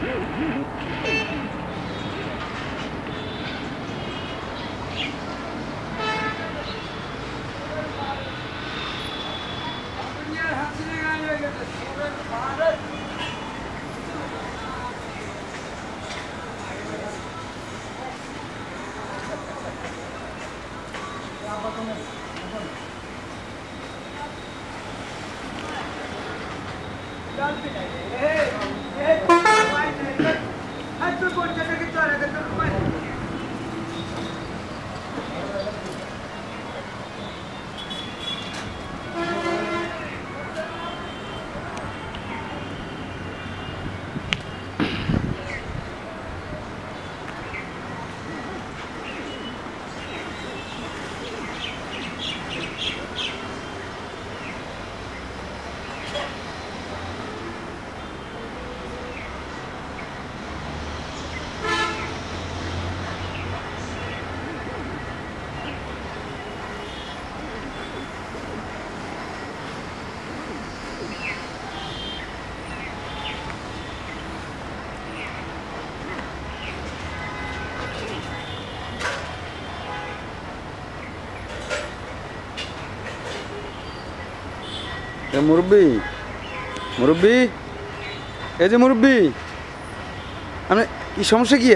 মুরব্বী মুরব্বী এই যে মুরব্বী আপনি কি সমস্যা কি?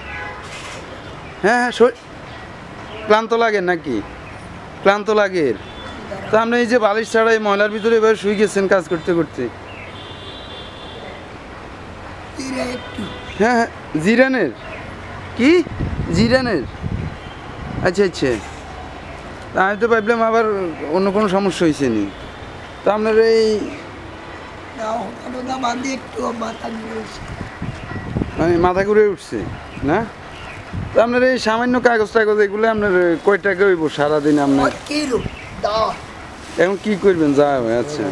হ্যাঁ হ্যাঁ ক্লান্ত লাগে নাকি? ক্লান্ত লাগে তা আপনি এই যে বালিশ ছাড়া এই ময়লার ভিতরে এবার শুয়ে গেছেন কাজ করতে করতে। হ্যাঁ হ্যাঁ জিরানের কি জিরানের আচ্ছা আচ্ছা আমি তো ভাবলাম আবার অন্য কোনো সমস্যা হয়েছে নি। তা আপনার এই মানে মাথা ঘুরে উঠছে না? তা আপনার এই সামান্য কাগজ টাগজ এগুলো আপনার কয় টাকা হইব সারাদিন? আপনার এখন কি করবেন যা হবে? আচ্ছা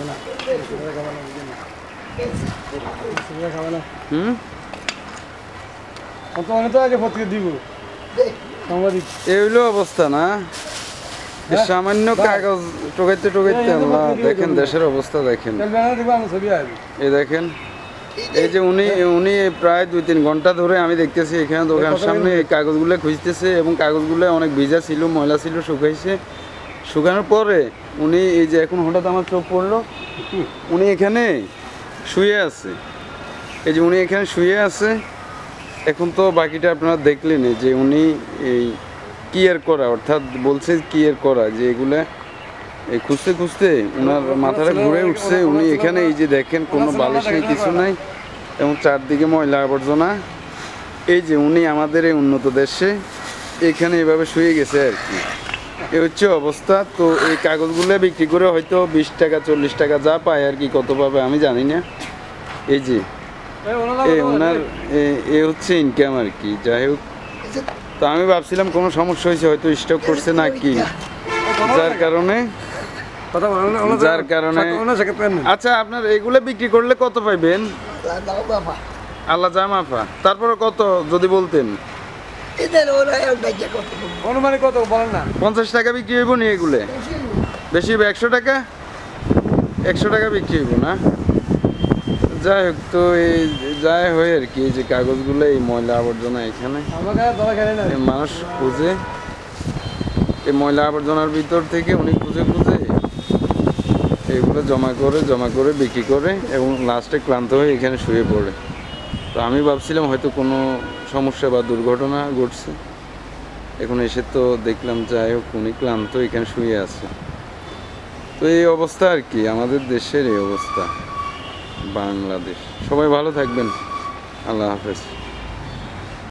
এই হইলো অবস্থা না? সামান্য কাগজ টোকাইতে টোকাইতে আল্লাহ দেখেন দেশের অবস্থা দেখেন। এই দেখেন এই যে উনি প্রায় 2-3 ঘন্টা ধরে আমি দেখতেছি এখানে দোকানের সামনে এই কাগজগুলো খুঁজতেছে এবং কাগজগুলো অনেক ভিজা ছিল, ময়লা ছিল, শুকাইছে। শুকানোর পরে উনি এই যে এখন হঠাৎ আমার চোখ পড়লো উনি এখানে শুয়ে আছে। এই যে উনি এখানে শুয়ে আছে। এখন তো বাকিটা আপনারা দেখলেন যে উনি এই কেয়ার করা অর্থাৎ বলছে কেয়ার করা যে এগুলা এই খুঁজতে খুঁজতে ওনার মাথাটা ঘুরে উঠছে। উনি এখানে এই যে দেখেন কোনো বালিশ নেই, কিছু নাই এবং চারদিকে ময়লা আবর্জনা। এই যে উনি আমাদের এই উন্নত দেশে এখানে এভাবে শুয়ে গেছে আর কি। এই হচ্ছে অবস্থা। তো এই কাগজগুলো বিক্রি করে হয়তো 20 টাকা 40 টাকা যা পায় আর কি, কত পাবে আমি জানি না। এই যে ওনার এ হচ্ছে ইনকাম আর কি। যাই হোক, তো আমি ভাবছিলাম কোনো সমস্যা হয়েছে, হয়তো স্টক করছে না কি, যার কারণে আচ্ছা আপনার এগুলো বিক্রি করলে কত পাইবেন? আল্লাহ যা মাফা। তারপরে কত যদি বলতেন? 50 টাকা বিক্রি হইব নি এগুলো? বেশি 100 টাকা? 100 টাকা বিক্রি হইব না? যাই হোক, তো এই যাই হয় আর কি, যে কাগজগুলো এই ময়লা আবর্জনা এখানে মানুষ খুঁজে, এই ময়লা আবর্জনার ভিতর থেকে উনি খুঁজে খুঁজে এগুলো জমা করে বিক্রি করে এবং লাস্টে ক্লান্ত হয়ে এখানে শুয়ে পড়ে। তো আমি ভাবছিলাম হয়তো কোনো সমস্যা বা দুর্ঘটনা ঘটছে। এখন এসে তো দেখলাম যাই হোক উনি ক্লান্ত এখানে শুয়ে আছে। তো এই অবস্থা আর কি, আমাদের দেশের এই অবস্থা বাংলাদেশ। সবাই ভালো থাকবেন, আল্লাহ হাফেজ।